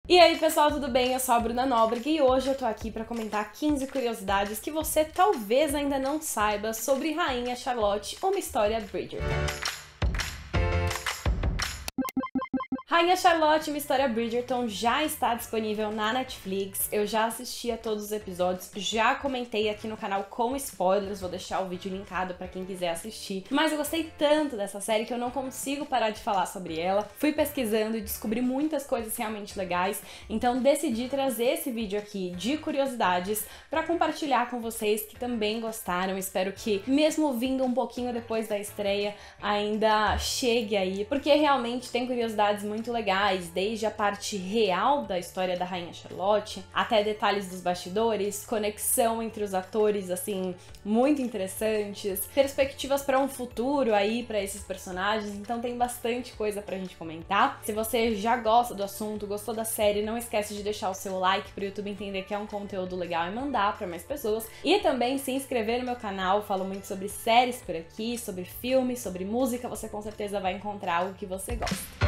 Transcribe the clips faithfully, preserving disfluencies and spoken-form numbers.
E aí pessoal, tudo bem? Eu sou a Bruna Nóbrega e hoje eu tô aqui pra comentar quinze curiosidades que você talvez ainda não saiba sobre Rainha Charlotte, uma história Bridgerton. Rainha Charlotte, uma história Bridgerton já está disponível na Netflix. Eu já assisti a todos os episódios, já comentei aqui no canal com spoilers, vou deixar o vídeo linkado pra quem quiser assistir. Mas eu gostei tanto dessa série que eu não consigo parar de falar sobre ela. Fui pesquisando e descobri muitas coisas realmente legais, então decidi trazer esse vídeo aqui de curiosidades pra compartilhar com vocês que também gostaram. Espero que, mesmo vindo um pouquinho depois da estreia, ainda chegue aí, porque realmente tem curiosidades muito muito legais, desde a parte real da história da Rainha Charlotte, até detalhes dos bastidores, conexão entre os atores, assim, muito interessantes, perspectivas para um futuro aí para esses personagens, então tem bastante coisa pra gente comentar. Se você já gosta do assunto, gostou da série, não esquece de deixar o seu like pro YouTube entender que é um conteúdo legal e mandar para mais pessoas, e também se inscrever no meu canal. Falo muito sobre séries por aqui, sobre filmes, sobre música, você com certeza vai encontrar algo que você gosta.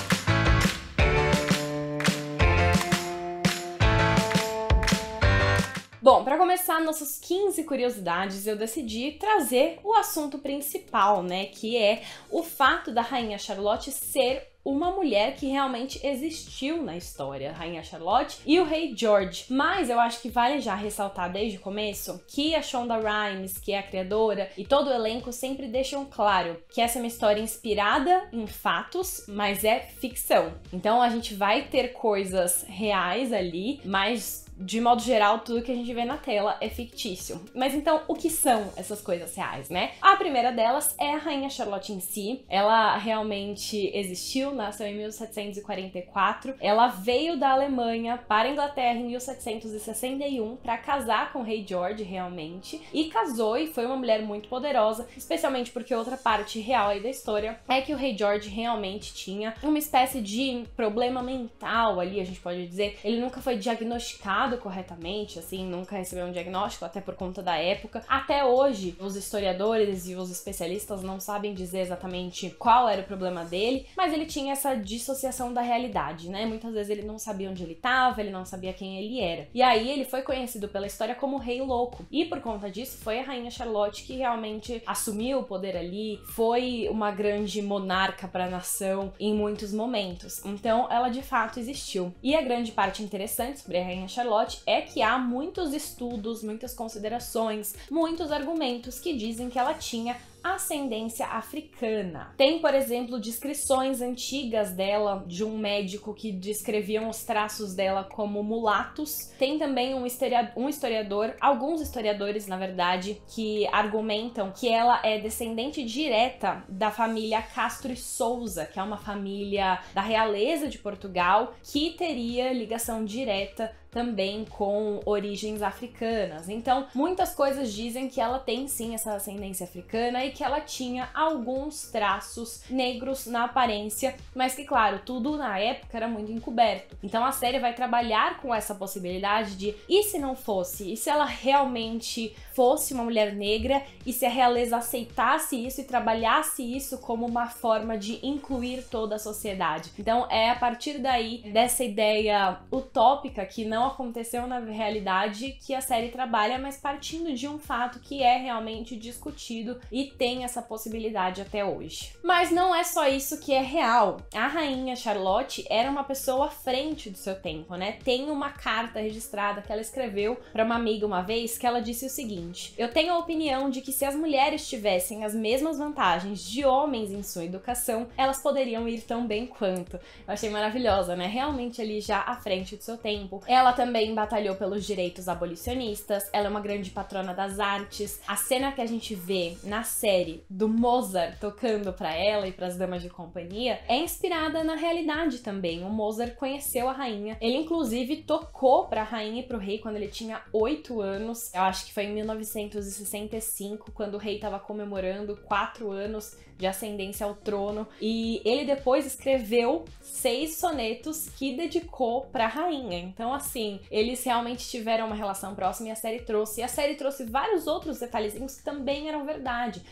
Bom, para começar nossas quinze curiosidades, eu decidi trazer o assunto principal, né, que é o fato da Rainha Charlotte ser uma mulher que realmente existiu na história, a Rainha Charlotte e o Rei George. Mas eu acho que vale já ressaltar desde o começo que a Shonda Rhimes, que é a criadora, e todo o elenco sempre deixam claro que essa é uma história inspirada em fatos, mas é ficção. Então a gente vai ter coisas reais ali, mas de modo geral, tudo que a gente vê na tela é fictício. Mas então, o que são essas coisas reais, né? A primeira delas é a Rainha Charlotte em si. Ela realmente existiu, nasceu em mil setecentos e quarenta e quatro. Ela veio da Alemanha para a Inglaterra em mil setecentos e sessenta e um para casar com o Rei George, realmente. E casou e foi uma mulher muito poderosa, especialmente porque outra parte real aí da história é que o Rei George realmente tinha uma espécie de problema mental ali, a gente pode dizer. Ele nunca foi diagnosticado corretamente, assim, nunca recebeu um diagnóstico, até por conta da época. Até hoje, os historiadores e os especialistas não sabem dizer exatamente qual era o problema dele, mas ele tinha essa dissociação da realidade, né? Muitas vezes ele não sabia onde ele estava, ele não sabia quem ele era. E aí ele foi conhecido pela história como Rei Louco. E por conta disso, foi a Rainha Charlotte que realmente assumiu o poder ali, foi uma grande monarca para a nação em muitos momentos. Então, ela de fato existiu. E a grande parte interessante sobre a Rainha Charlotte é que há muitos estudos, muitas considerações, muitos argumentos que dizem que ela tinha ascendência africana. Tem, por exemplo, descrições antigas dela de um médico que descreviam os traços dela como mulatos. Tem também um historiador, um historiador, alguns historiadores, na verdade, que argumentam que ela é descendente direta da família Castro e Souza, que é uma família da realeza de Portugal, que teria ligação direta também com origens africanas. Então, muitas coisas dizem que ela tem sim essa ascendência africana e que ela tinha alguns traços negros na aparência, mas que, claro, tudo na época era muito encoberto. Então a série vai trabalhar com essa possibilidade de, e se não fosse? E se ela realmente fosse uma mulher negra? E se a realeza aceitasse isso e trabalhasse isso como uma forma de incluir toda a sociedade? Então é a partir daí, dessa ideia utópica que não aconteceu na realidade, que a série trabalha, mas partindo de um fato que é realmente discutido e tem essa possibilidade até hoje. Mas não é só isso que é real. A Rainha Charlotte era uma pessoa à frente do seu tempo, né? Tem uma carta registrada que ela escreveu para uma amiga uma vez, que ela disse o seguinte: eu tenho a opinião de que se as mulheres tivessem as mesmas vantagens de homens em sua educação, elas poderiam ir tão bem quanto. Eu achei maravilhosa, né? Realmente ali já à frente do seu tempo. Ela também batalhou pelos direitos abolicionistas, ela é uma grande patrona das artes. A cena que a gente vê na série do Mozart tocando para ela e para as damas de companhia é inspirada na realidade também. O Mozart conheceu a rainha, ele inclusive tocou para a rainha e para o rei quando ele tinha oito anos, eu acho que foi em mil novecentos e sessenta e cinco, quando o rei estava comemorando quatro anos de ascendência ao trono, e ele depois escreveu seis sonetos que dedicou para a rainha. Então, assim, eles realmente tiveram uma relação próxima e a série trouxe. E a série trouxe vários outros detalhezinhos que também eram verdade.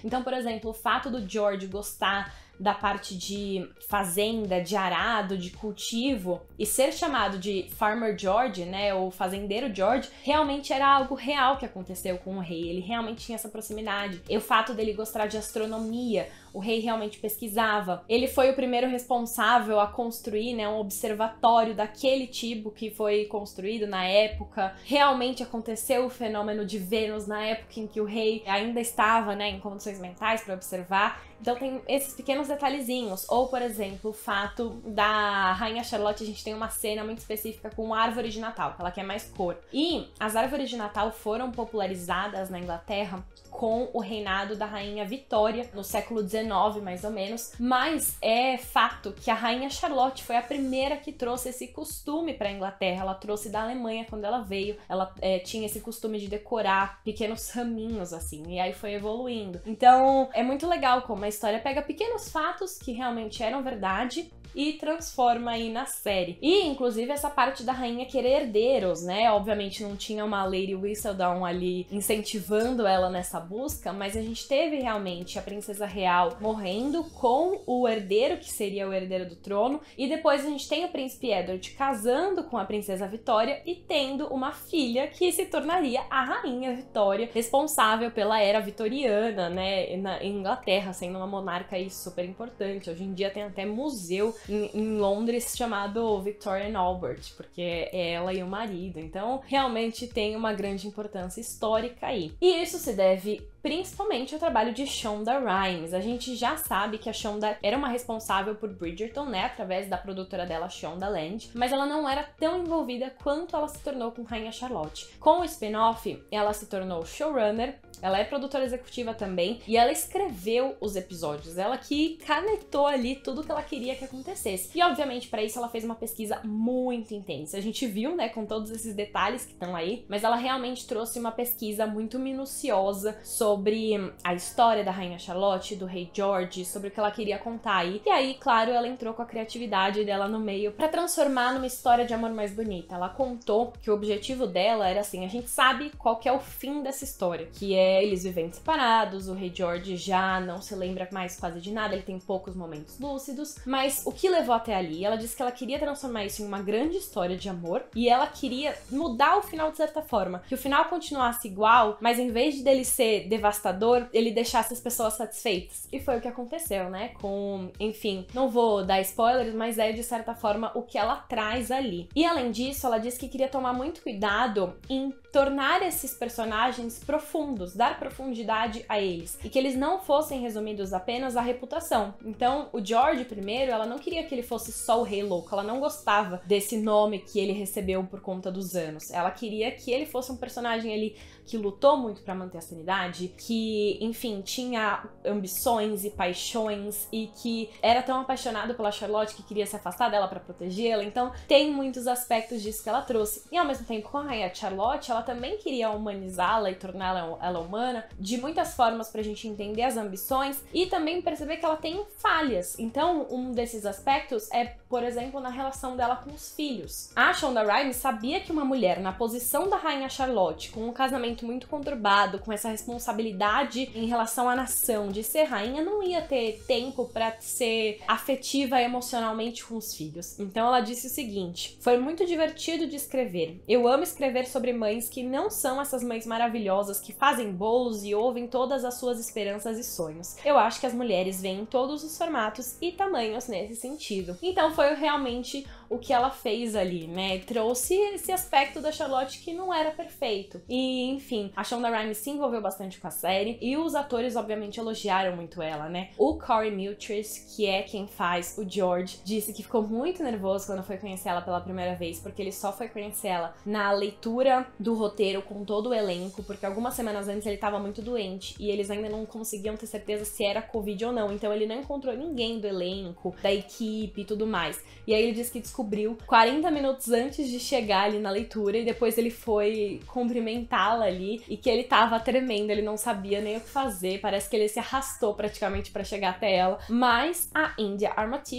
Então, por exemplo, o fato do George gostar da parte de fazenda, de arado, de cultivo, e ser chamado de Farmer George, né, ou fazendeiro George, realmente era algo real que aconteceu com o rei. Ele realmente tinha essa proximidade. E o fato dele gostar de astronomia, o rei realmente pesquisava. Ele foi o primeiro responsável a construir, né, um observatório daquele tipo que foi construído na época. Realmente aconteceu o fenômeno de Vênus na época em que o rei ainda estava, né, em condições mentais para observar. Então tem esses pequenos detalhezinhos. Ou, por exemplo, o fato da Rainha Charlotte, a gente tem uma cena muito específica com árvore de Natal, que ela quer mais cor. E as árvores de Natal foram popularizadas na Inglaterra com o reinado da Rainha Vitória, no século dezenove, mais ou menos. Mas é fato que a Rainha Charlotte foi a primeira que trouxe esse costume para a Inglaterra. Ela trouxe da Alemanha quando ela veio. Ela é, tinha esse costume de decorar pequenos raminhos, assim, e aí foi evoluindo. Então, é muito legal como a história pega pequenos fatos que realmente eram verdade e transforma aí na série. E, inclusive, essa parte da rainha querer herdeiros, né? Obviamente não tinha uma Lady Whistledown ali incentivando ela nessa busca, mas a gente teve realmente a princesa real morrendo com o herdeiro, que seria o herdeiro do trono, e depois a gente tem o príncipe Edward casando com a princesa Vitória e tendo uma filha que se tornaria a rainha Vitória, responsável pela era vitoriana, né? Na Inglaterra, sendo uma monarca aí super importante. Hoje em dia tem até museu Em, em Londres chamado Victoria and Albert, porque é ela e o marido. Então, realmente tem uma grande importância histórica aí. E isso se deve principalmente ao trabalho de Shonda Rhimes. A gente já sabe que a Shonda era uma responsável por Bridgerton, né, através da produtora dela, Shondaland, mas ela não era tão envolvida quanto ela se tornou com Rainha Charlotte. Com o spin-off, ela se tornou showrunner, ela é produtora executiva também, e ela escreveu os episódios, ela que canetou ali tudo que ela queria que acontecesse. E, obviamente, para isso ela fez uma pesquisa muito intensa. A gente viu, né, com todos esses detalhes que estão aí, mas ela realmente trouxe uma pesquisa muito minuciosa sobre sobre a história da Rainha Charlotte, do rei George, sobre o que ela queria contar aí. E aí, claro, ela entrou com a criatividade dela no meio para transformar numa história de amor mais bonita. Ela contou que o objetivo dela era assim, a gente sabe qual que é o fim dessa história, que é eles vivendo separados, o rei George já não se lembra mais quase de nada, ele tem poucos momentos lúcidos, mas o que levou até ali? Ela disse que ela queria transformar isso em uma grande história de amor e ela queria mudar o final de certa forma, que o final continuasse igual, mas em vez de dele ser devastador, ele deixasse as pessoas satisfeitas. E foi o que aconteceu, né? Com, enfim, não vou dar spoilers, mas é de certa forma o que ela traz ali. E além disso, ela disse que queria tomar muito cuidado em tornar esses personagens profundos, dar profundidade a eles, e que eles não fossem resumidos apenas à reputação. Então, o George, primeiro, ela não queria que ele fosse só o rei louco, ela não gostava desse nome que ele recebeu por conta dos anos. Ela queria que ele fosse um personagem ali que lutou muito pra manter a sanidade, que, enfim, tinha ambições e paixões e que era tão apaixonado pela Charlotte que queria se afastar dela pra protegê-la. Então, tem muitos aspectos disso que ela trouxe. E ao mesmo tempo, com a rainha Charlotte, ela também queria humanizá-la e torná-la ela humana de muitas formas pra gente entender as ambições e também perceber que ela tem falhas. Então, um desses aspectos é, por exemplo, na relação dela com os filhos. A Shonda Rhimes sabia que uma mulher na posição da rainha Charlotte, com um casamento muito conturbado, com essa responsabilidade em relação à nação de ser rainha, não ia ter tempo pra ser afetiva emocionalmente com os filhos. Então ela disse o seguinte: foi muito divertido de escrever. Eu amo escrever sobre mães que não são essas mães maravilhosas que fazem bolos e ouvem todas as suas esperanças e sonhos. Eu acho que as mulheres veem em todos os formatos e tamanhos nesse sentido. Então foi realmente o que ela fez ali, né? Trouxe esse aspecto da Charlotte que não era perfeito. E, enfim, a Shonda Rhimes se envolveu bastante com a série e os atores, obviamente, elogiaram muito ela, né? O Corey Miltris, que é quem faz o George, disse que ficou muito nervoso quando foi conhecer ela pela primeira vez, porque ele só foi conhecer ela na leitura do roteiro com todo o elenco, porque algumas semanas antes ele tava muito doente e eles ainda não conseguiam ter certeza se era Covid ou não, então ele não encontrou ninguém do elenco, da equipe e tudo mais. E aí ele disse que descobriu quarenta minutos antes de chegar ali na leitura e depois ele foi cumprimentá-la ali e que ele tava tremendo, ele não sabia nem o que fazer, parece que ele se arrastou praticamente pra chegar até ela. Mas a India Armatifio,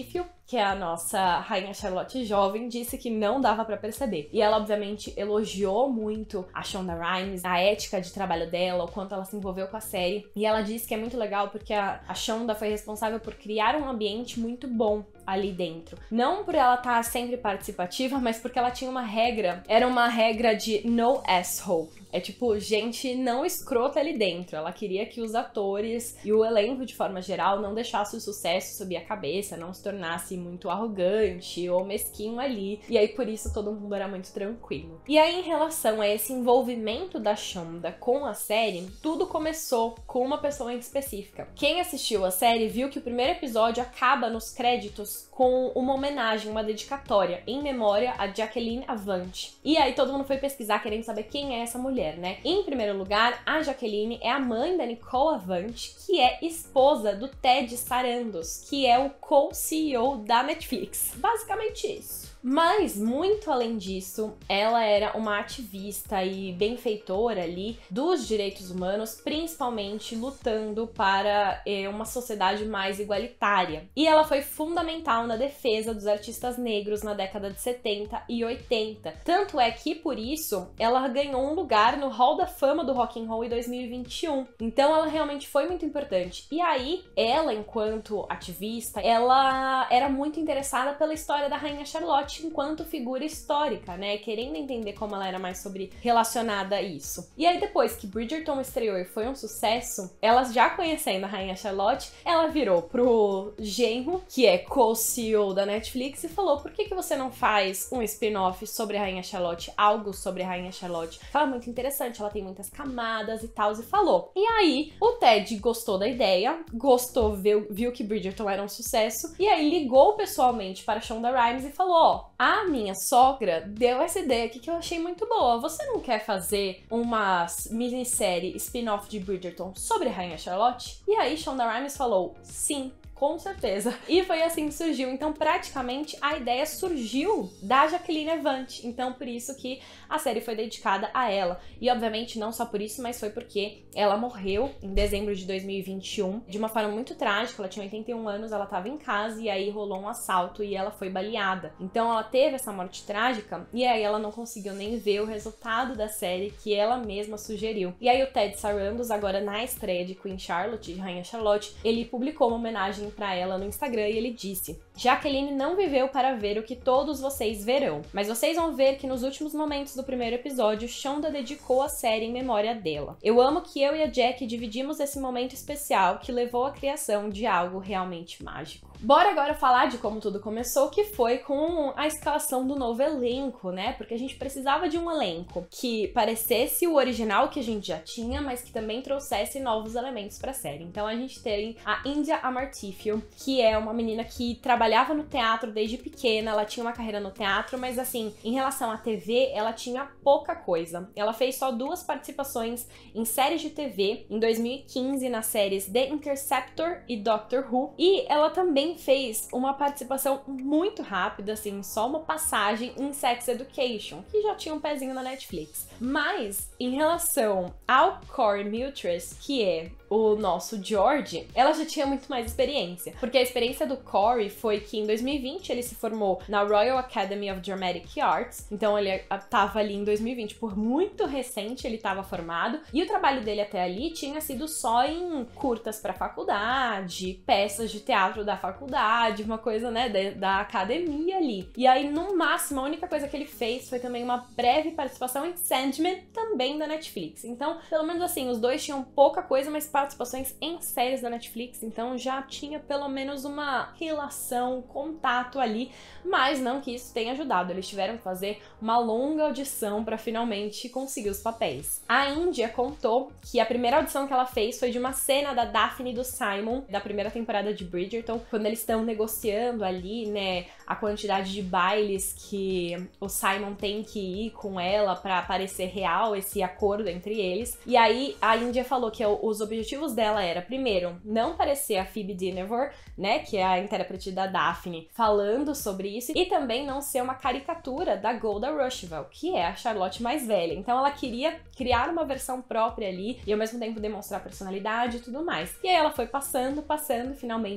que é a nossa Rainha Charlotte jovem, disse que não dava pra perceber. E ela, obviamente, elogiou muito a Shonda Rhimes, a ética de trabalho dela, o quanto ela se envolveu com a série. E ela disse que é muito legal porque a, a Shonda foi responsável por criar um ambiente muito bom ali dentro. Não por ela estar sempre participativa, mas porque ela tinha uma regra. Era uma regra de no asshole. É tipo, gente não escrota ali dentro. Ela queria que os atores e o elenco, de forma geral, não deixasse o sucesso subir a cabeça, não se tornasse muito arrogante ou mesquinho ali. E aí, por isso, todo mundo era muito tranquilo. E aí, em relação a esse envolvimento da Shonda com a série, tudo começou com uma pessoa em específica. Quem assistiu a série viu que o primeiro episódio acaba nos créditos com uma homenagem, uma dedicatória, em memória a Jacqueline Avant. E aí, todo mundo foi pesquisar querendo saber quem é essa mulher. Né? Em primeiro lugar, a Jacqueline é a mãe da Nicole Avant, que é esposa do Ted Sarandos, que é o co-C E O da Netflix. Basicamente isso. Mas, muito além disso, ela era uma ativista e benfeitora ali dos direitos humanos, principalmente lutando para eh, uma sociedade mais igualitária. E ela foi fundamental na defesa dos artistas negros na década de setenta e oitenta. Tanto é que, por isso, ela ganhou um lugar no Hall da Fama do Rock and Roll em dois mil e vinte e um. Então, ela realmente foi muito importante. E aí, ela, enquanto ativista, ela era muito interessada pela história da Rainha Charlotte enquanto figura histórica, né? Querendo entender como ela era mais sobre relacionada a isso. E aí, depois que Bridgerton estreou e foi um sucesso, ela já conhecendo a Rainha Charlotte, ela virou pro genro, que é co-C E O da Netflix, e falou: por que que você não faz um spin-off sobre a Rainha Charlotte, algo sobre a Rainha Charlotte? Fala muito interessante, ela tem muitas camadas e tal, e falou. E aí, o Ted gostou da ideia, gostou, viu, viu que Bridgerton era um sucesso, e aí ligou pessoalmente para Shonda Rhimes e falou: ó, a minha sogra deu essa ideia aqui que eu achei muito boa. Você não quer fazer uma minissérie spin-off de Bridgerton sobre a Rainha Charlotte? E aí Shonda Rhimes falou: sim, com certeza. E foi assim que surgiu. Então, praticamente, a ideia surgiu da Jacqueline Avant. Então, por isso que a série foi dedicada a ela. E, obviamente, não só por isso, mas foi porque ela morreu em dezembro de dois mil e vinte e um, de uma forma muito trágica. Ela tinha oitenta e um anos, ela estava em casa e aí rolou um assalto e ela foi baleada. Então, ela teve essa morte trágica e aí ela não conseguiu nem ver o resultado da série que ela mesma sugeriu. E aí, o Ted Sarandos, agora na estreia de Queen Charlotte, de Rainha Charlotte, ele publicou uma homenagem para ela no Instagram e ele disse: Jacqueline não viveu para ver o que todos vocês verão, mas vocês vão ver que nos últimos momentos do primeiro episódio, Shonda dedicou a série em memória dela. Eu amo que eu e a Jack dividimos esse momento especial que levou à criação de algo realmente mágico. Bora agora falar de como tudo começou, que foi com a escalação do novo elenco, né? Porque a gente precisava de um elenco que parecesse o original que a gente já tinha, mas que também trouxesse novos elementos pra série. Então a gente tem a India Amartya, que é uma menina que trabalhava no teatro desde pequena, ela tinha uma carreira no teatro, mas assim, em relação à T V, ela tinha pouca coisa. Ela fez só duas participações em séries de T V, em dois mil e quinze nas séries The Interceptor e Doctor Who, e ela também fez uma participação muito rápida, assim, só uma passagem em Sex Education, que já tinha um pezinho na Netflix. Mas, em relação ao Corey Miltress, que é o nosso George, ela já tinha muito mais experiência. Porque a experiência do Corey foi que em dois mil e vinte ele se formou na Royal Academy of Dramatic Arts, então ele estava ali em dois mil e vinte, por muito recente ele estava formado, e o trabalho dele até ali tinha sido só em curtas para faculdade, peças de teatro da faculdade, uma coisa, né, da, da academia ali. E aí, no máximo, a única coisa que ele fez foi também uma breve participação em Sandman, também da Netflix. Então, pelo menos assim, os dois tinham pouca coisa, mas participações em séries da Netflix, então já tinha pelo menos uma relação, contato ali, mas não que isso tenha ajudado. Eles tiveram que fazer uma longa audição para finalmente conseguir os papéis. A India contou que a primeira audição que ela fez foi de uma cena da Daphne e do Simon, da primeira temporada de Bridgerton, quando eles estão negociando ali, né, a quantidade de bailes que o Simon tem que ir com ela para parecer real esse acordo entre eles. E aí a India falou que os objetivos dela era, primeiro, não parecer a Phoebe Dynevor, né, que é a intérprete da Daphne, falando sobre isso, e também não ser uma caricatura da Golda Rosheuvel, que é a Charlotte mais velha. Então ela queria criar uma versão própria ali e ao mesmo tempo demonstrar personalidade e tudo mais. E aí ela foi passando, passando, finalmente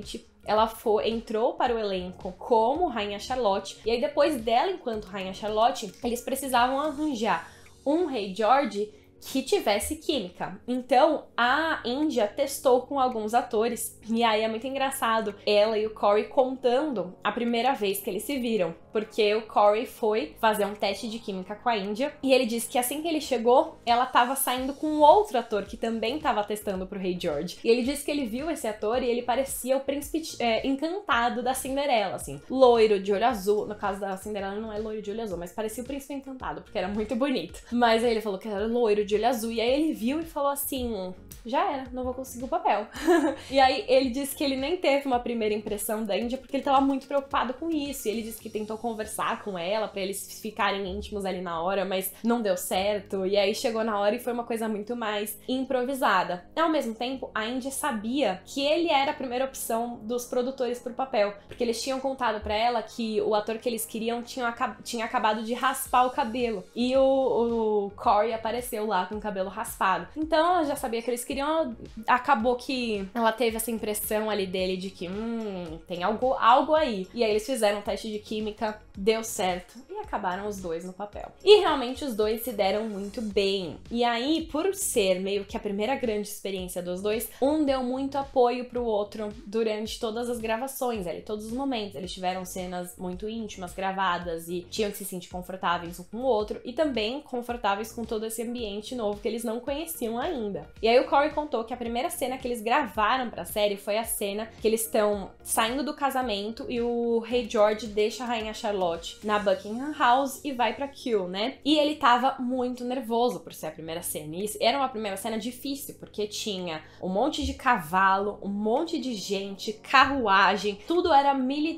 ela foi, entrou para o elenco como Rainha Charlotte, e aí depois dela, enquanto Rainha Charlotte, eles precisavam arranjar um Rei George que tivesse química. Então, a India testou com alguns atores, e aí é muito engraçado ela e o Corey contando a primeira vez que eles se viram, porque o Corey foi fazer um teste de química com a India, e ele disse que assim que ele chegou, ela tava saindo com outro ator que também tava testando pro Rei George. E ele disse que ele viu esse ator e ele parecia o príncipe é, encantado da Cinderela, assim, loiro, de olho azul. No caso da Cinderela não é loiro de olho azul, mas parecia o príncipe encantado, porque era muito bonito. Mas aí ele falou que era loiro de olho azul, e aí ele viu e falou assim, já era, não vou conseguir o papel. E aí ele disse que ele nem teve uma primeira impressão da India porque ele tava muito preocupado com isso, e ele disse que tentou conversar com ela pra eles ficarem íntimos ali na hora, mas não deu certo, e aí chegou na hora e foi uma coisa muito mais improvisada. Ao mesmo tempo, a India sabia que ele era a primeira opção dos produtores pro papel, porque eles tinham contado pra ela que o ator que eles queriam tinha, tinha acabado de raspar o cabelo, e o, o Corey apareceu lá com o cabelo raspado. Então ela já sabia que eles queriam, acabou que ela teve essa impressão ali dele de que, hum, tem algo, algo aí. E aí eles fizeram um teste de química, deu certo, e acabaram os dois no papel. E realmente os dois se deram muito bem. E aí, por ser meio que a primeira grande experiência dos dois, um deu muito apoio pro outro durante todas as gravações, ali, todos os momentos. Eles tiveram cenas muito íntimas gravadas e tinham que se sentir confortáveis um com o outro, e também confortáveis com todo esse ambiente novo que eles não conheciam ainda. E aí o Corey contou que a primeira cena que eles gravaram pra série foi a cena que eles estão saindo do casamento e o Rei George deixa a Rainha Charlotte na Buckingham House e vai pra Kew, né? E ele tava muito nervoso por ser a primeira cena. E isso era uma primeira cena difícil, porque tinha um monte de cavalo, um monte de gente, carruagem, tudo era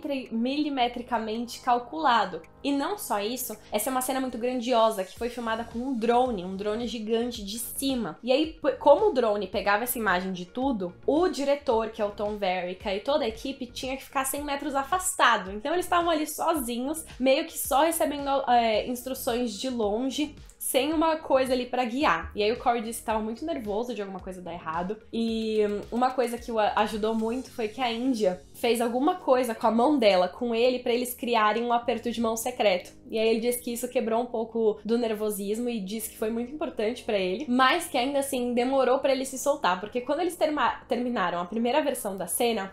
milimetricamente calculado. E não só isso, essa é uma cena muito grandiosa que foi filmada com um drone, um drone gigante de cima. E aí, como o drone pegava essa imagem de tudo, o diretor, que é o Tom Verica, e toda a equipe tinha que ficar cem metros afastado. Então eles estavam ali sozinhos, meio que só recebendo é, instruções de longe, sem uma coisa ali pra guiar. E aí o Corey disse que tava muito nervoso de alguma coisa dar errado. E uma coisa que o ajudou muito foi que a India fez alguma coisa com a mão dela, com ele, pra eles criarem um aperto de mão secreto. E aí ele disse que isso quebrou um pouco do nervosismo e disse que foi muito importante pra ele, mas que ainda assim demorou pra ele se soltar, porque quando eles terminaram a primeira versão da cena,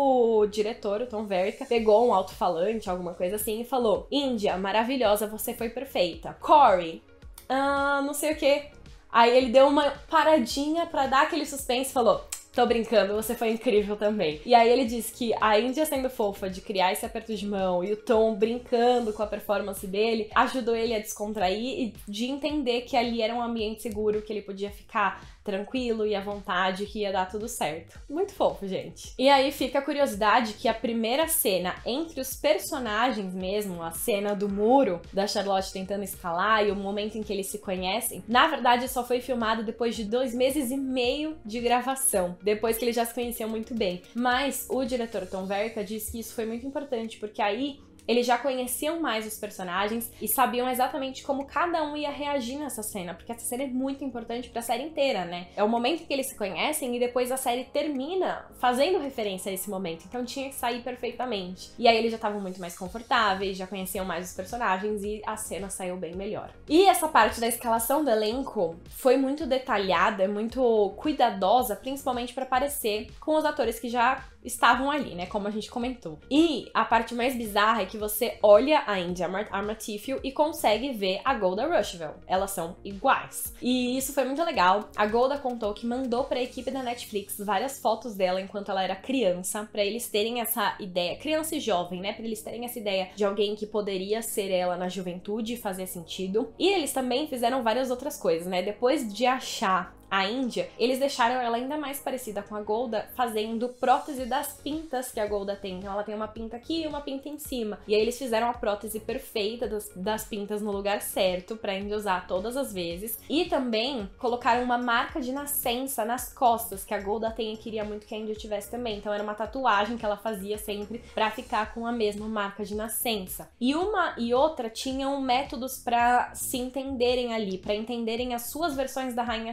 o diretor, o Tom Verica, pegou um alto-falante, alguma coisa assim, e falou: India, maravilhosa, você foi perfeita. Corey, ah, não sei o que. Aí ele deu uma paradinha pra dar aquele suspense e falou: tô brincando, você foi incrível também. E aí ele disse que a India sendo fofa de criar esse aperto de mão e o Tom brincando com a performance dele ajudou ele a descontrair e de entender que ali era um ambiente seguro, que ele podia ficar tranquilo e à vontade, que ia dar tudo certo. Muito fofo, gente. E aí fica a curiosidade que a primeira cena entre os personagens mesmo, a cena do muro, da Charlotte tentando escalar e o momento em que eles se conhecem, na verdade só foi filmado depois de dois meses e meio de gravação, depois que eles já se conheciam muito bem. Mas o diretor Tom Verica disse que isso foi muito importante, porque aí eles já conheciam mais os personagens e sabiam exatamente como cada um ia reagir nessa cena, porque essa cena é muito importante pra série inteira, né? É o momento em que eles se conhecem e depois a série termina fazendo referência a esse momento, então tinha que sair perfeitamente. E aí eles já estavam muito mais confortáveis, já conheciam mais os personagens e a cena saiu bem melhor. E essa parte da escalação do elenco foi muito detalhada, muito cuidadosa, principalmente pra parecer com os atores que já estavam ali, né, como a gente comentou. E a parte mais bizarra é que você olha a India Armatifio e consegue ver a Golda Rushville. Elas são iguais. E isso foi muito legal. A Golda contou que mandou pra equipe da Netflix várias fotos dela enquanto ela era criança, pra eles terem essa ideia, criança e jovem, né, pra eles terem essa ideia de alguém que poderia ser ela na juventude e fazer sentido. E eles também fizeram várias outras coisas, né, depois de achar a India, eles deixaram ela ainda mais parecida com a Golda, fazendo prótese das pintas que a Golda tem. Então ela tem uma pinta aqui e uma pinta em cima. E aí eles fizeram a prótese perfeita das, das pintas no lugar certo pra India usar todas as vezes. E também colocaram uma marca de nascença nas costas, que a Golda tem e queria muito que a India tivesse também. Então era uma tatuagem que ela fazia sempre pra ficar com a mesma marca de nascença. E uma e outra tinham métodos pra se entenderem ali, pra entenderem as suas versões da Rainha Charlotte.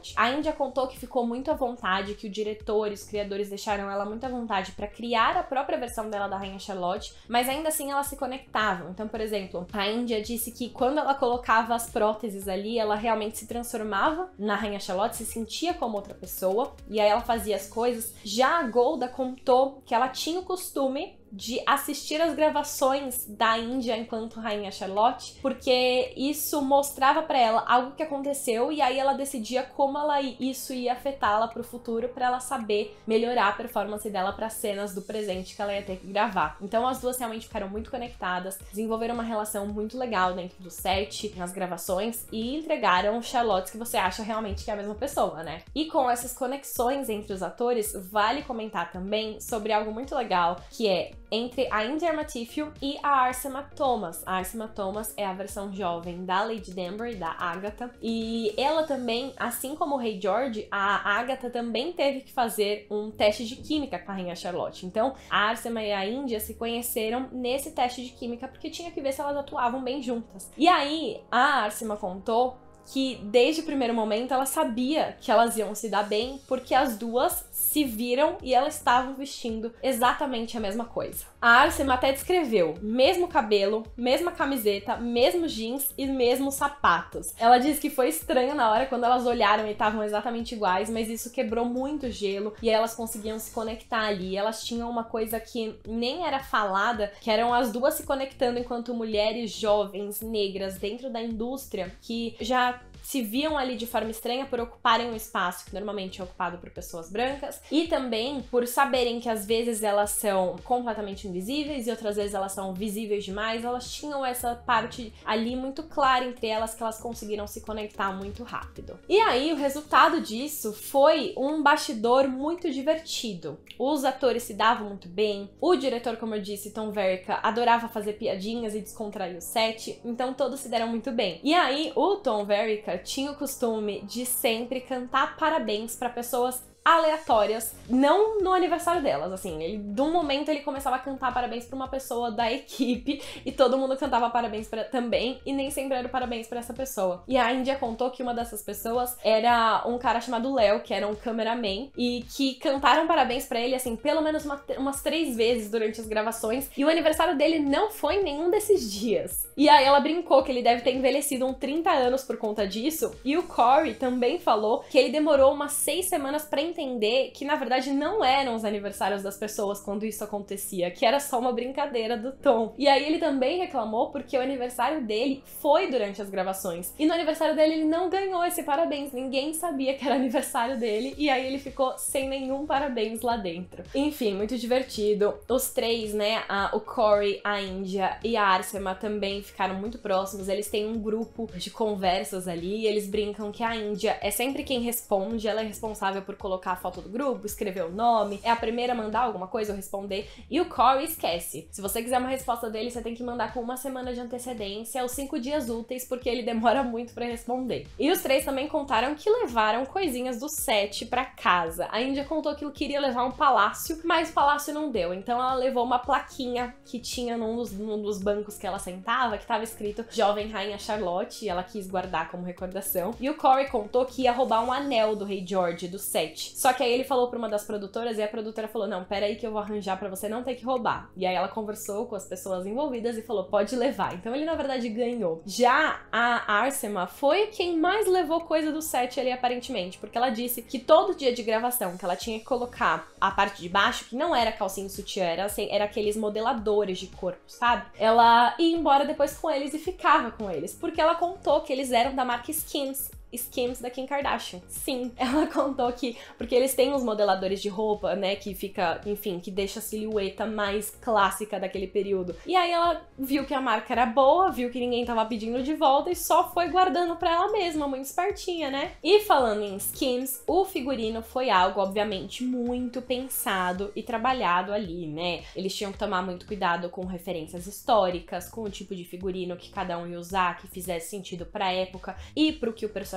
Charlotte. A Índia contou que ficou muito à vontade, que o diretor e os criadores deixaram ela muito à vontade pra criar a própria versão dela da Rainha Charlotte, mas ainda assim elas se conectavam. Então, por exemplo, a Índia disse que quando ela colocava as próteses ali, ela realmente se transformava na Rainha Charlotte, se sentia como outra pessoa, e aí ela fazia as coisas. Já a Golda contou que ela tinha o costume de assistir as gravações da Índia enquanto Rainha Charlotte, porque isso mostrava pra ela algo que aconteceu e aí ela decidia como ela, isso ia afetá-la pro futuro, pra ela saber melhorar a performance dela para cenas do presente que ela ia ter que gravar. Então as duas realmente ficaram muito conectadas, desenvolveram uma relação muito legal dentro do set, nas gravações, e entregaram Charlottes que você acha realmente que é a mesma pessoa, né? E com essas conexões entre os atores, vale comentar também sobre algo muito legal, que é entre a Índia Armatifio e a Arsema Thomas. A Arsema Thomas é a versão jovem da Lady Danbury, da Agatha, e ela também, assim como o Rei George, a Agatha também teve que fazer um teste de química com a Rainha Charlotte. Então, a Arsema e a Índia se conheceram nesse teste de química porque tinha que ver se elas atuavam bem juntas. E aí, a Arsema contou que desde o primeiro momento ela sabia que elas iam se dar bem porque as duas se viram e elas estavam vestindo exatamente a mesma coisa. A Arsema até descreveu mesmo cabelo, mesma camiseta, mesmo jeans e mesmos sapatos. Ela disse que foi estranho na hora quando elas olharam e estavam exatamente iguais, mas isso quebrou muito gelo e elas conseguiam se conectar ali. Elas tinham uma coisa que nem era falada, que eram as duas se conectando enquanto mulheres jovens, negras, dentro da indústria, que já se viam ali de forma estranha por ocuparem um espaço que normalmente é ocupado por pessoas brancas, e também por saberem que às vezes elas são completamente invisíveis e outras vezes elas são visíveis demais. Elas tinham essa parte ali muito clara entre elas, que elas conseguiram se conectar muito rápido. E aí o resultado disso foi um bastidor muito divertido. Os atores se davam muito bem, o diretor, como eu disse, Tom Verica, adorava fazer piadinhas e descontrair o set, então todos se deram muito bem. E aí o Tom Verica tinha o costume de sempre cantar parabéns para pessoas aleatórias, não no aniversário delas, assim, ele, de um momento ele começava a cantar parabéns pra uma pessoa da equipe e todo mundo cantava parabéns pra, também, e nem sempre era parabéns pra essa pessoa. E a Índia contou que uma dessas pessoas era um cara chamado Léo, que era um cameraman, e que cantaram parabéns pra ele, assim, pelo menos uma, umas três vezes durante as gravações, e o aniversário dele não foi em nenhum desses dias. E aí ela brincou que ele deve ter envelhecido uns trinta anos por conta disso, e o Corey também falou que ele demorou umas seis semanas pra entender que na verdade não eram os aniversários das pessoas quando isso acontecia, que era só uma brincadeira do Tom. E aí ele também reclamou porque o aniversário dele foi durante as gravações, e no aniversário dele ele não ganhou esse parabéns, ninguém sabia que era aniversário dele, e aí ele ficou sem nenhum parabéns lá dentro. Enfim, muito divertido. Os três, né, a, o Corey, a Índia e a Arsema também ficaram muito próximos. Eles têm um grupo de conversas ali, e eles brincam que a Índia é sempre quem responde, ela é responsável por colocar a foto do grupo, escrever o nome, é a primeira a mandar alguma coisa ou responder, e o Corey esquece. Se você quiser uma resposta dele, você tem que mandar com uma semana de antecedência, ou cinco dias úteis, porque ele demora muito pra responder. E os três também contaram que levaram coisinhas do set pra casa. A Índia contou que ele queria levar um palácio, mas o palácio não deu, então ela levou uma plaquinha que tinha num dos, num dos bancos que ela sentava, que tava escrito Jovem Rainha Charlotte, e ela quis guardar como recordação. E o Corey contou que ia roubar um anel do Rei George, do set. Só que aí ele falou pra uma das produtoras e a produtora falou, não, pera aí que eu vou arranjar pra você não ter que roubar. E aí ela conversou com as pessoas envolvidas e falou, pode levar. Então ele na verdade ganhou. Já a Arsema foi quem mais levou coisa do set ali aparentemente, porque ela disse que todo dia de gravação que ela tinha que colocar a parte de baixo, que não era calcinha e sutiã, era, assim, era aqueles modeladores de corpo, sabe? Ela ia embora depois com eles e ficava com eles, porque ela contou que eles eram da marca Skims. Skims da Kim Kardashian. Sim, ela contou que, porque eles têm uns modeladores de roupa, né, que fica, enfim, que deixa a silhueta mais clássica daquele período. E aí ela viu que a marca era boa, viu que ninguém tava pedindo de volta e só foi guardando pra ela mesma, muito espertinha, né? E falando em Skims, o figurino foi algo, obviamente, muito pensado e trabalhado ali, né? Eles tinham que tomar muito cuidado com referências históricas, com o tipo de figurino que cada um ia usar, que fizesse sentido pra época e pro que o personagem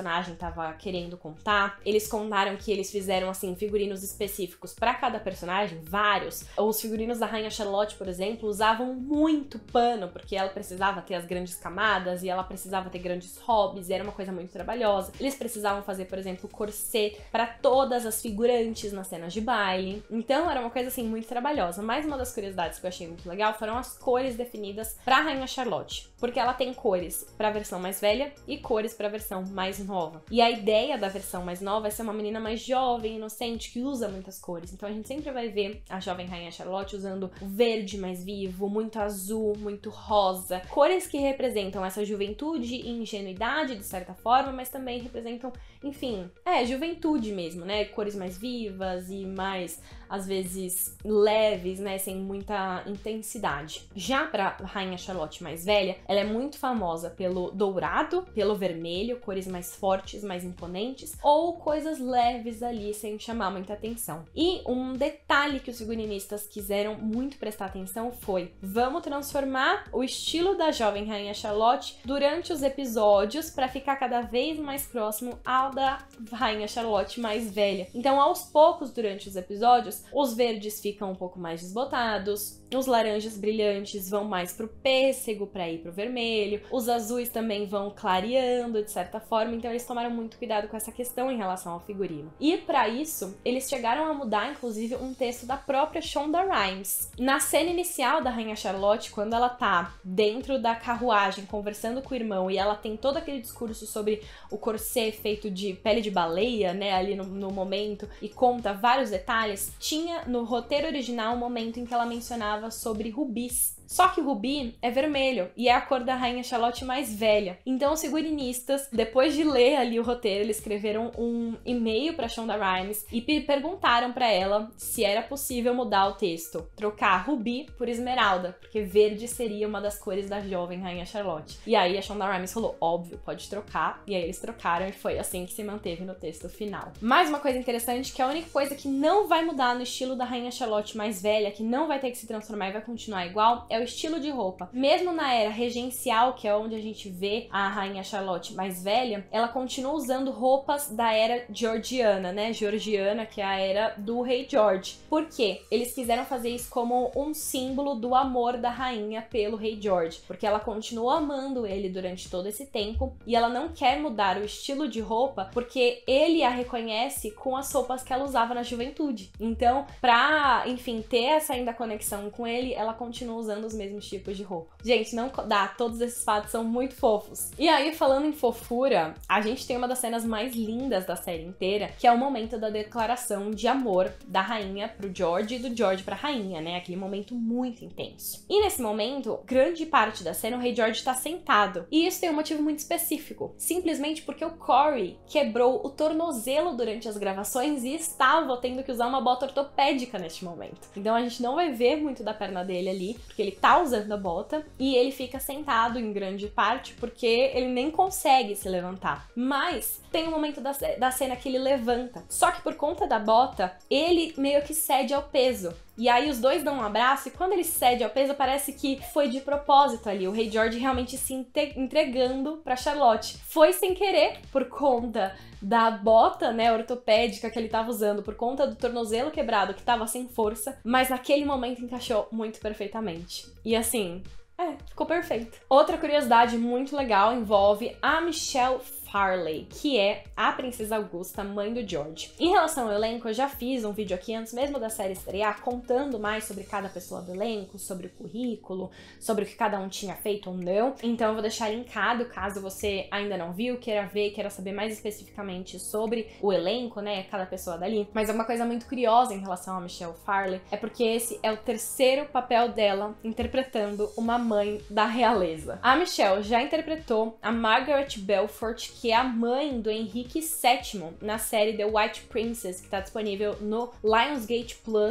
personagem tava querendo contar. Eles contaram que eles fizeram, assim, figurinos específicos pra cada personagem, vários. Os figurinos da Rainha Charlotte, por exemplo, usavam muito pano, porque ela precisava ter as grandes camadas e ela precisava ter grandes hobbies, e era uma coisa muito trabalhosa. Eles precisavam fazer, por exemplo, corset pra todas as figurantes nas cenas de baile. Então era uma coisa, assim, muito trabalhosa. Mas uma das curiosidades que eu achei muito legal foram as cores definidas pra Rainha Charlotte, porque ela tem cores pra versão mais velha e cores pra versão mais nova. E a ideia da versão mais nova é ser uma menina mais jovem, inocente, que usa muitas cores. Então a gente sempre vai ver a jovem Rainha Charlotte usando o verde mais vivo, muito azul, muito rosa. Cores que representam essa juventude e ingenuidade, de certa forma, mas também representam, enfim, é, juventude mesmo, né? Cores mais vivas e mais, às vezes, leves, né? Sem muita intensidade. Já pra Rainha Charlotte mais velha, ela é muito famosa pelo dourado, pelo vermelho, cores mais fortes, mais imponentes, ou coisas leves ali, sem chamar muita atenção. E um detalhe que os figurinistas quiseram muito prestar atenção foi: vamos transformar o estilo da jovem Rainha Charlotte durante os episódios para ficar cada vez mais próximo ao da Rainha Charlotte mais velha. Então, aos poucos, durante os episódios, os verdes ficam um pouco mais desbotados, os laranjas brilhantes vão mais pro pêssego para ir pro vermelho, os azuis também vão clareando de certa forma, então eles tomaram muito cuidado com essa questão em relação ao figurino. E para isso, eles chegaram a mudar inclusive um texto da própria Shonda Rhimes. Na cena inicial da Rainha Charlotte, quando ela tá dentro da carruagem conversando com o irmão e ela tem todo aquele discurso sobre o corset feito de pele de baleia, né, ali no, no momento, e conta vários detalhes, tinha no roteiro original um momento em que ela mencionava sobre rubis. Só que o rubi é vermelho e é a cor da Rainha Charlotte mais velha. Então os figurinistas, depois de ler ali o roteiro, eles escreveram um e-mail para Shonda Rhimes e perguntaram para ela se era possível mudar o texto, trocar rubi por esmeralda, porque verde seria uma das cores da jovem Rainha Charlotte. E aí a Shonda Rhimes falou, óbvio, pode trocar. E aí eles trocaram e foi assim que se manteve no texto final. Mais uma coisa interessante, que a única coisa que não vai mudar no estilo da Rainha Charlotte mais velha, que não vai ter que se transformar e vai continuar igual, é o estilo de roupa. Mesmo na era regencial, que é onde a gente vê a Rainha Charlotte mais velha, ela continua usando roupas da era georgiana, né? Georgiana, que é a era do rei George. Por quê? Eles quiseram fazer isso como um símbolo do amor da rainha pelo rei George, porque ela continuou amando ele durante todo esse tempo e ela não quer mudar o estilo de roupa porque ele a reconhece com as roupas que ela usava na juventude. Então, pra, enfim, ter essa ainda conexão com ele, ela continua usando os mesmos tipos de roupa. Gente, não dá, todos esses fatos são muito fofos. E aí, falando em fofura, a gente tem uma das cenas mais lindas da série inteira, que é o momento da declaração de amor da rainha pro George e do George pra rainha, né? Aquele momento muito intenso. E nesse momento, grande parte da cena, o rei George tá sentado. E isso tem um motivo muito específico. Simplesmente porque o Corey quebrou o tornozelo durante as gravações e estava tendo que usar uma bota ortopédica neste momento. Então a gente não vai ver muito da perna dele ali, porque ele tá usando a bota e ele fica sentado em grande parte porque ele nem consegue se levantar. Mas tem um momento da, da cena que ele levanta. Só que por conta da bota, ele meio que cede ao peso. E aí os dois dão um abraço e quando ele cede ao peso, parece que foi de propósito ali. O rei George realmente se entregando pra Charlotte. Foi sem querer, por conta da bota, né, ortopédica que ele tava usando, por conta do tornozelo quebrado que tava sem força, mas naquele momento encaixou muito perfeitamente. E assim, é, ficou perfeito. Outra curiosidade muito legal envolve a Michelle Farley, que é a Princesa Augusta, mãe do George. Em relação ao elenco, eu já fiz um vídeo aqui antes mesmo da série estrear, contando mais sobre cada pessoa do elenco, sobre o currículo, sobre o que cada um tinha feito ou não. Então eu vou deixar linkado, caso você ainda não viu, queira ver, queira saber mais especificamente sobre o elenco, né, cada pessoa dali. Mas é uma coisa muito curiosa em relação a Michelle Farley, é porque esse é o terceiro papel dela interpretando uma mãe da realeza. A Michelle já interpretou a Margaret Belfort, que é a mãe do Henrique sétimo na série The White Princess, que está disponível no Lionsgate Plus,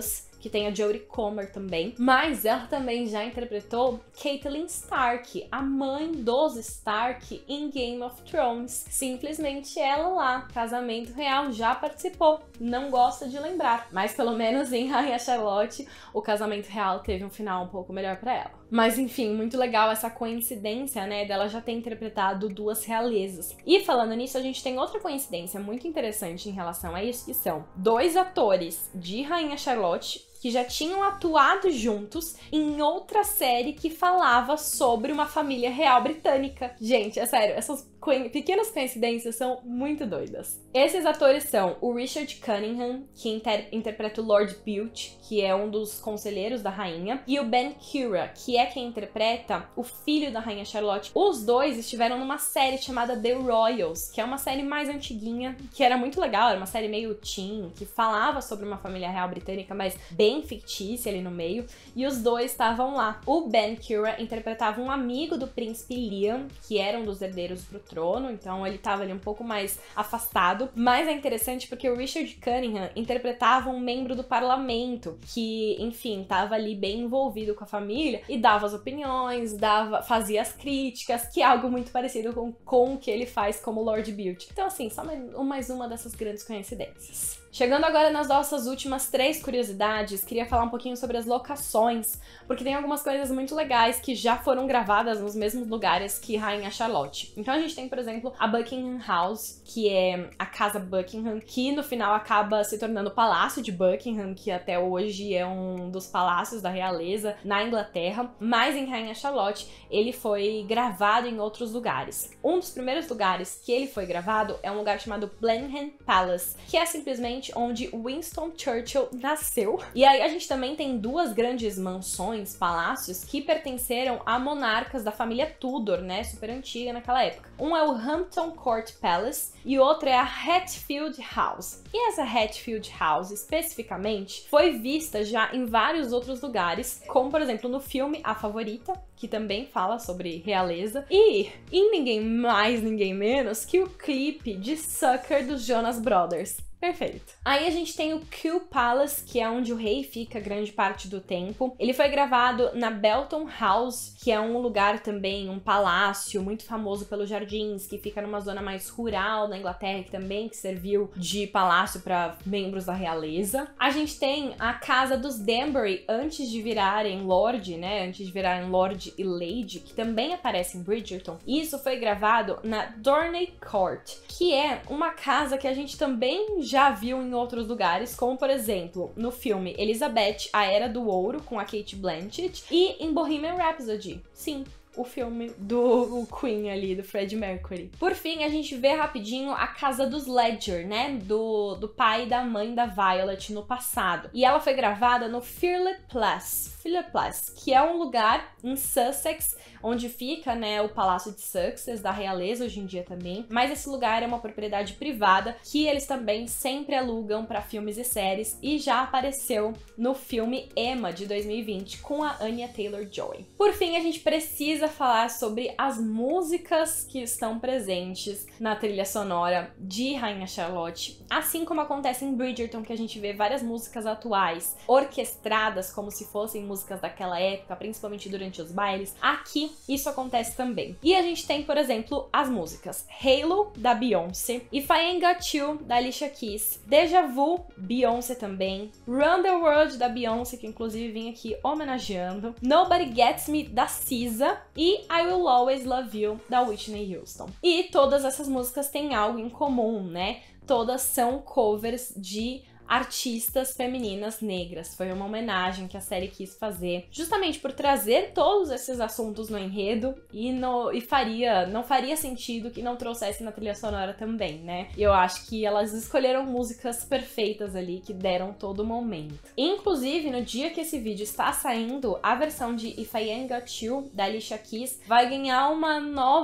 que tem a Jodie Comer também, mas ela também já interpretou Catelyn Stark, a mãe dos Stark em Game of Thrones. Simplesmente ela lá, Casamento Real, já participou. Não gosta de lembrar, mas pelo menos em Rainha Charlotte, o Casamento Real teve um final um pouco melhor pra ela. Mas enfim, muito legal essa coincidência, né, dela já ter interpretado duas realezas. E falando nisso, a gente tem outra coincidência muito interessante em relação a isso, que são dois atores de Rainha Charlotte que já tinham atuado juntos em outra série que falava sobre uma família real britânica. Gente, é sério, essas co- pequenas coincidências são muito doidas. Esses atores são o Richard Cunningham, que inter interpreta o Lord Bute, que é um dos conselheiros da rainha, e o Ben Kira, que é quem interpreta o filho da Rainha Charlotte. Os dois estiveram numa série chamada The Royals, que é uma série mais antiguinha, que era muito legal, era uma série meio teen, que falava sobre uma família real britânica, mas bem fictícia ali no meio, e os dois estavam lá. O Ben Kira interpretava um amigo do príncipe Liam, que era um dos herdeiros pro trono, então ele tava ali um pouco mais afastado, mas é interessante porque o Richard Cunningham interpretava um membro do parlamento, que, enfim, tava ali bem envolvido com a família, e dava as opiniões, dava, fazia as críticas, que é algo muito parecido com, com o que ele faz como Lord Bute. Então assim, só mais, mais uma dessas grandes coincidências. Chegando agora nas nossas últimas três curiosidades, queria falar um pouquinho sobre as locações, porque tem algumas coisas muito legais que já foram gravadas nos mesmos lugares que Rainha Charlotte. Então a gente tem, por exemplo, a Buckingham House, que é a Casa Buckingham, que no final acaba se tornando o Palácio de Buckingham, que até hoje é um dos palácios da realeza na Inglaterra, mas em Rainha Charlotte ele foi gravado em outros lugares. Um dos primeiros lugares que ele foi gravado é um lugar chamado Blenheim Palace, que é simplesmente onde Winston Churchill nasceu. E aí a gente também tem duas grandes mansões, palácios, que pertenceram a monarcas da família Tudor, né, super antiga naquela época. Um é o Hampton Court Palace e outro é a Hatfield House. E essa Hatfield House, especificamente, foi vista já em vários outros lugares, como por exemplo no filme A Favorita, que também fala sobre realeza, e em ninguém mais, ninguém menos que o clipe de Sucker dos Jonas Brothers. Perfeito. Aí a gente tem o Kew Palace, que é onde o rei fica grande parte do tempo. Ele foi gravado na Belton House, que é um lugar também, um palácio muito famoso pelos jardins, que fica numa zona mais rural da Inglaterra, que também que serviu de palácio para membros da realeza. A gente tem a casa dos Danbury, antes de virarem Lord, né, antes de virarem Lord e Lady, que também aparece em Bridgerton. Isso foi gravado na Dorney Court, que é uma casa que a gente também já já viu em outros lugares, como por exemplo, no filme Elizabeth, A Era do Ouro, com a Cate Blanchett, e em Bohemian Rhapsody. Sim, o filme do Queen ali, do Freddie Mercury. Por fim, a gente vê rapidinho a casa dos Ledger, né? Do, do pai e da mãe da Violet no passado. E ela foi gravada no Firle Place, Firle Place, que é um lugar em Sussex, onde fica, né, o Palácio de Sussex, da realeza hoje em dia também. Mas esse lugar é uma propriedade privada que eles também sempre alugam para filmes e séries, e já apareceu no filme Emma, de dois mil e vinte, com a Anya Taylor-Joy. Por fim, a gente precisa falar sobre as músicas que estão presentes na trilha sonora de Rainha Charlotte, assim como acontece em Bridgerton, que a gente vê várias músicas atuais orquestradas como se fossem músicas daquela época, principalmente durante os bailes. Aqui isso acontece também. E a gente tem, por exemplo, as músicas Halo, da Beyoncé, If I Ain't Got You, da Alicia Keys, Deja Vu, Beyoncé também, Run the World, da Beyoncé, que inclusive vim aqui homenageando, Nobody Gets Me, da S Z A, e I Will Always Love You, da Whitney Houston. E todas essas músicas têm algo em comum, né? Todas são covers de artistas femininas negras. Foi uma homenagem que a série quis fazer, justamente por trazer todos esses assuntos no enredo, e, no, e faria, não faria sentido que não trouxesse na trilha sonora também, né? E eu acho que elas escolheram músicas perfeitas ali, que deram todo o momento. Inclusive, no dia que esse vídeo está saindo, a versão de If I Ain't Got You, da Alicia Keys, vai ganhar uma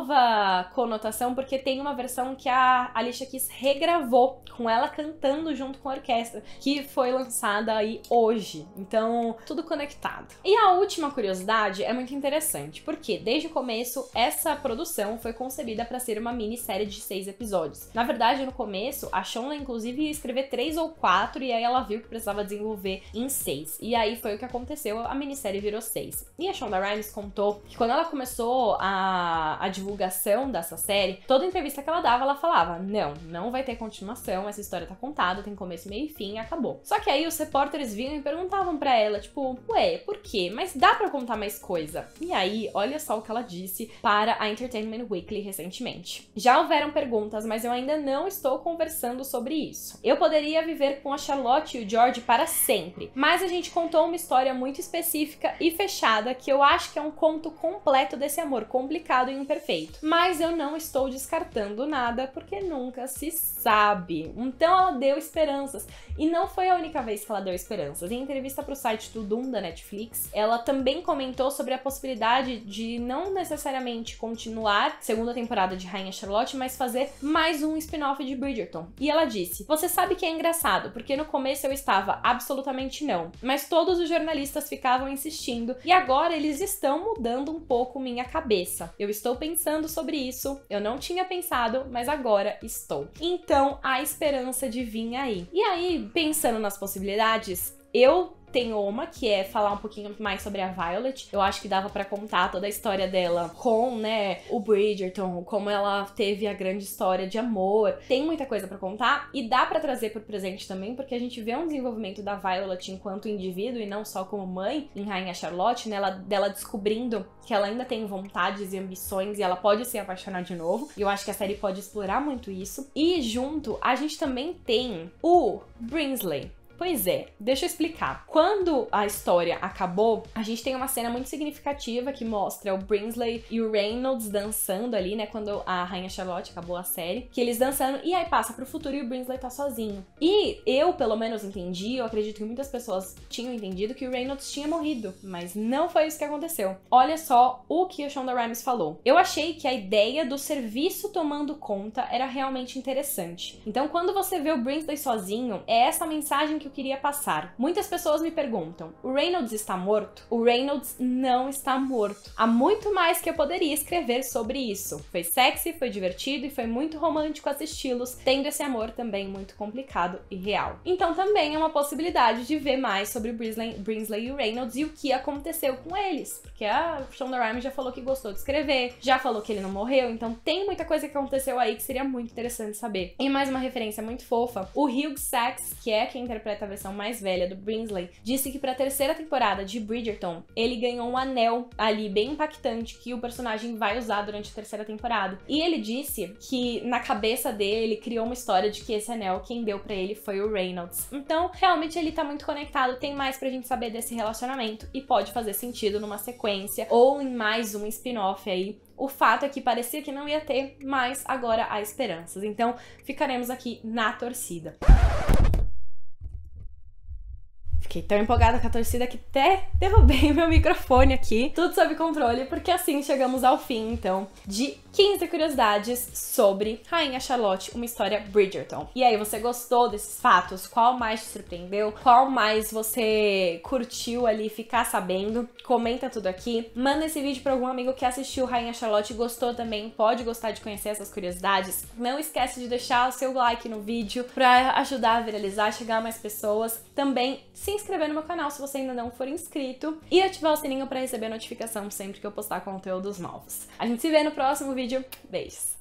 nova conotação, porque tem uma versão que a Alicia Keys regravou, com ela cantando junto com a orquestra. essa que foi lançada aí hoje. Então, tudo conectado. E a última curiosidade é muito interessante, porque desde o começo essa produção foi concebida para ser uma minissérie de seis episódios. Na verdade, no começo, a Shonda inclusive ia escrever três ou quatro, e aí ela viu que precisava desenvolver em seis. E aí foi o que aconteceu, a minissérie virou seis. E a Shonda Rhimes contou que quando ela começou a, a divulgação dessa série, toda entrevista que ela dava, ela falava, não, não vai ter continuação, essa história tá contada, tem começo, meio e fim, e acabou. Só que aí os repórteres vinham e perguntavam pra ela, tipo, ué, por quê? Mas dá pra contar mais coisa? E aí, olha só o que ela disse para a Entertainment Weekly recentemente. Já houveram perguntas, mas eu ainda não estou conversando sobre isso. Eu poderia viver com a Charlotte e o George para sempre, mas a gente contou uma história muito específica e fechada que eu acho que é um conto completo desse amor complicado e imperfeito. Mas eu não estou descartando nada, porque nunca se sabe. Então ela deu esperanças. E não foi a única vez que ela deu esperanças. Em entrevista para o site do Doom da Netflix, ela também comentou sobre a possibilidade de não necessariamente continuar segunda temporada de Rainha Charlotte, mas fazer mais um spin-off de Bridgerton. E ela disse, você sabe que é engraçado, porque no começo eu estava absolutamente não, mas todos os jornalistas ficavam insistindo e agora eles estão mudando um pouco minha cabeça. Eu estou pensando sobre isso, eu não tinha pensado, mas agora estou. Então, há esperança de vir aí. E aí, pensando nas possibilidades, eu tenho uma, que é falar um pouquinho mais sobre a Violet. Eu acho que dava pra contar toda a história dela com, né, o Bridgerton, como ela teve a grande história de amor. Tem muita coisa pra contar e dá pra trazer pro presente também, porque a gente vê um desenvolvimento da Violet enquanto indivíduo e não só como mãe em Rainha Charlotte, né, ela, dela descobrindo que ela ainda tem vontades e ambições e ela pode se apaixonar de novo. E eu acho que a série pode explorar muito isso. E junto, a gente também tem o Brinsley. Pois é, deixa eu explicar. Quando a história acabou, a gente tem uma cena muito significativa que mostra o Brinsley e o Reynolds dançando ali, né? Quando a Rainha Charlotte acabou a série, que eles dançando, e aí passa pro futuro e o Brinsley tá sozinho. E eu, pelo menos, entendi, eu acredito que muitas pessoas tinham entendido que o Reynolds tinha morrido, mas não foi isso que aconteceu. Olha só o que a Shonda Rhimes falou. Eu achei que a ideia do serviço tomando conta era realmente interessante. Então, quando você vê o Brinsley sozinho, é essa mensagem que eu queria passar. Muitas pessoas me perguntam, o Reynolds está morto? O Reynolds não está morto. Há muito mais que eu poderia escrever sobre isso. Foi sexy, foi divertido e foi muito romântico assisti-los, tendo esse amor também muito complicado e real. Então também é uma possibilidade de ver mais sobre o Brinsley, Brinsley e o Reynolds e o que aconteceu com eles, porque a Shonda Rhimes já falou que gostou de escrever, já falou que ele não morreu, então tem muita coisa que aconteceu aí que seria muito interessante saber. E mais uma referência muito fofa, o Hugh Sachs, que é quem interpreta a versão mais velha do Brinsley, disse que para a terceira temporada de Bridgerton, ele ganhou um anel ali bem impactante que o personagem vai usar durante a terceira temporada. E ele disse que na cabeça dele, ele criou uma história de que esse anel, quem deu pra ele foi o Reynolds. Então, realmente ele tá muito conectado, tem mais pra gente saber desse relacionamento e pode fazer sentido numa sequência ou em mais um spin-off aí. O fato é que parecia que não ia ter, mas agora há esperanças. Então, ficaremos aqui na torcida. Fiquei tão empolgada com a torcida que até derrubei meu microfone aqui. Tudo sob controle, porque assim chegamos ao fim, então, de quinze curiosidades sobre Rainha Charlotte, uma história Bridgerton. E aí, você gostou desses fatos? Qual mais te surpreendeu? Qual mais você curtiu ali ficar sabendo? Comenta tudo aqui. Manda esse vídeo para algum amigo que assistiu Rainha Charlotte e gostou também. Pode gostar de conhecer essas curiosidades. Não esquece de deixar o seu like no vídeo para ajudar a viralizar, chegar a mais pessoas. Também se inscrever no meu canal se você ainda não for inscrito e ativar o sininho para receber notificação sempre que eu postar conteúdos novos. A gente se vê no próximo vídeo. Beijos!